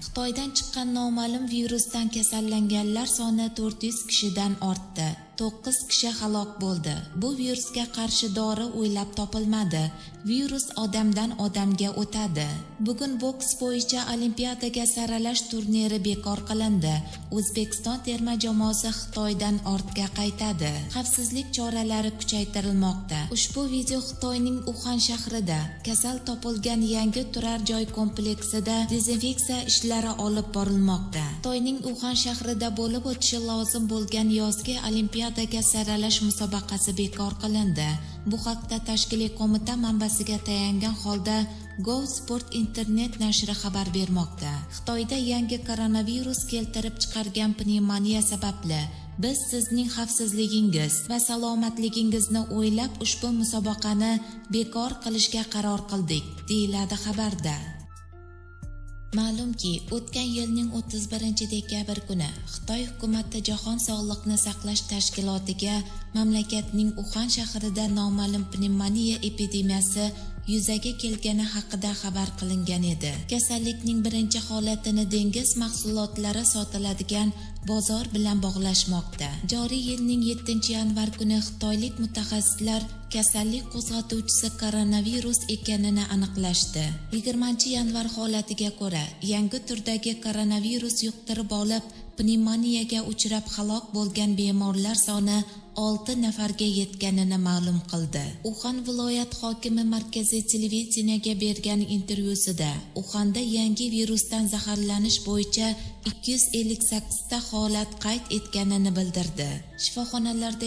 Xitoydan chiqqan noma'lum virusdan kasallanganlar soni 400 kishidan ortdi. 9 kishi halok bo'ldi. Bu virusga qarshi dori o'ylab topilmadi. Virus odamdan odamga o'tadi. Bugun boks bo'yicha Olimpiadaga saralash turniri bekor qilindi. O'zbekiston terma jamoasi Xitoydan ortga qaytadi. Xavfsizlik choralari kuchaytirilmoqda. Ushbu video Xitoyning Uxan shahrida kasal topilgan yangi turar joy kompleksida dezinfeksiya ishlari olib borilmoqda. Xitoyning Uxan shahrida bo'lib o'tishi lozim bo'lgan yozgi Olimpiadaga saralash musobaqasi bekor qilindi. Bu haqda tashkiliy qo'mita manbasiga tayangan holda Go Sport internet nashri xabar bermoqda. Xitoyda yangi koronavirus keltirib chiqargan pnevmoniya sababli biz sizning xavfsizligingiz va salomatligingizni o'ylab ushbu musobaqani bekor qilishga qaror qildik, deyiladi xabarda. Ma'lumki, o'tgan yilning 31-dekabr kuni Xitoy hukumati Jahon sog'liqni saqlash tashkilotiga mamlakatning Uxan shahrida noma'lum pnevmoniya epidemiyasi yuzaga kelgani haqida xabar qilingan edi. Kasallikning birinchi holatini dengiz mahsulotlari sotiladigan bozor bilan bog'lashmoqda. Joriy yilning 7-yanvar kuni xitoylik mutaxassislar kasallik qo'zg'atuvchisi koronavirus ekanini aniqlashdi. 20-yanvar holatiga ko'ra, yangi turdagi koronavirus yuqtirib olib, pnevmoniyaga uchrab halok bo'lgan bemorlar soni 6 nafarga yetganini ma'lum qildi. Uxan viloyat hokimi markaziy televideniyega bergan intervyusida Uxanda yangi virusdan zaharlanish bo'yicha 258 ta holat qayd etganini bildirdi. Shifoxonalarda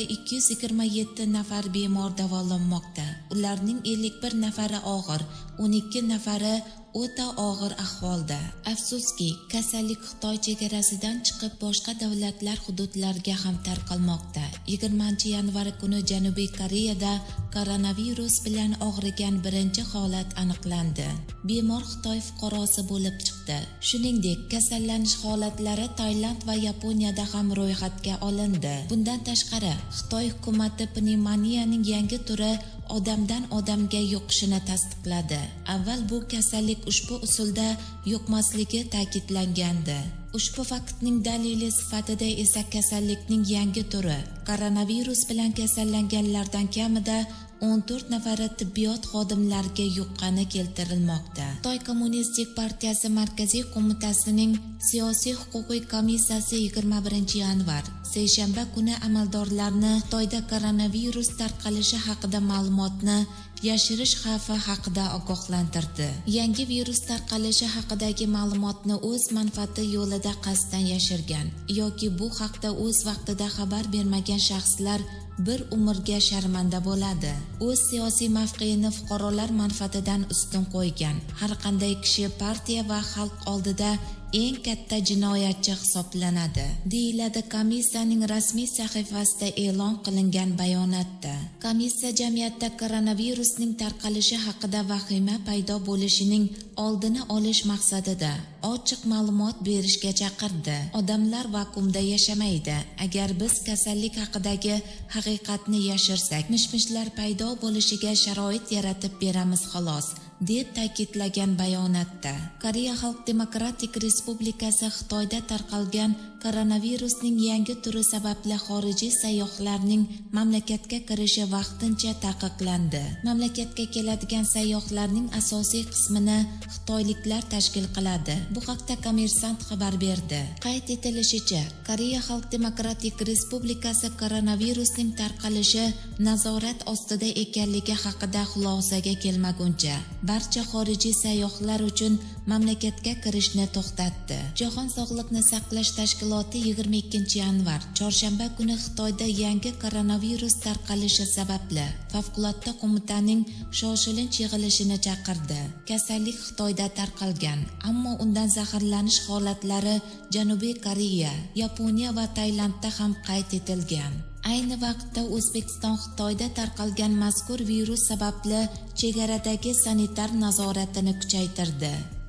227 nafar bemor davolanmoqda. Ularning 51 nafari og'ir, 12 nafari o'ta og'ir ahvolda. Afsuski, kasallik Xitoy chegarasidan chiqib boshqa davlatlar hududlariga ham tarqalmoqda. 20-yanvar kuni Janubiy Koreyada koronavirus bilan og'rigan birinchi holat aniqlandi. Bemor Xitoy fuqarosi bo'lib chiqdi. Shuningdek, kasallanish holatlari Tailand va Yaponiyada ham ro'yxatga olindi. Bundan tashqari, Xitoy hukumati pnevmoniyaning yangi turi odamdan odamga yuqishini tasdiqladi. Avval bu kasallik ushbu usulda yuqmasligi ta'kidlangandi. Ushbu faktning dalili sifatida esa kasallikning yangi turi koronavirus bilan kasallanganlardan kamida 14 nafari tibbiyot xodimlariga yuqqani keltirilmoqda. Xitoy Kommunistik partiyasi markaziy qo'mitasining siyosiy huquqiy komissiyasi 21-yanvar seshanba kuni amaldorlarni Xitoyda koronavirus tarqalishi haqida ma'lumotni yashirish xavfi haqida ogohlantirdi. Yangi virus tarqalishi haqidagi ma'lumotni o'z manfaati yo'lida qasddan yashirgan yoki bu haqda o'z vaqtida xabar bermagan shaxslar bir umrga sharmanda bo'ladi. O'z siyosiy mavqeini fuqarolar manfaatidan ustun qo'ygan har qanday kishi partiya va xalq oldida eng katta jinoyatchi hisoblanadi, deyiladi komissiyaning rasmiy sahifasida e'lon qilingan bayonotda. Komissiya jamiyatda koronavirusning tarqalishi haqida vahima paydo bo'lishining oldini olish maqsadida ochiq ma'lumot berishga chaqirdi. Odamlar vakuumda yashamaydi. Agar biz kasallik haqidagi haqiqatni yashirsak, mishmishlar paydo bo'lishiga sharoit yaratib beramiz xolos, deb ta'kidlagan bayonotda. Koreya Xalq Demokratik Respublikasi Xitoyda tarqalgan koronavirusning yangi turi sababli xorijiy sayyohlarning mamlakatga kirishi vaqtincha taqiqlandi. Mamlakatga keladigan sayyohlarning asosiy qismini xitoyliklar tashkil qiladi. Bu haqda Kommersant xabar berdi. Qayd etilishicha, Koreya Xalq Demokratik Respublikasi koronavirusning tarqalishi nazorat ostida ekanligi haqida xulosaga kelmaguncha barcha xorijiy sayyohlar uchun mamlakatga kirishni to'xtatdi. Jahon sog'liqni saqlash tashkiloti 22-yanvar chorshanba kuni Xitoyda yangi koronavirus tarqalishi sababli favqulodda qo'mitaning shoshilinch yig'ilishini chaqirdi. Kasallik Xitoyda tarqalgan, ammo undan zaharlanish holatlari Janubiy Koreya, Yaponiya va Tailandda ham qayd etilgan. Ayni vaqtda O'zbekiston Xitoyda tarqalgan mazkur virus sababli chegaradagi sanitar nazoratini kuchaytirdi.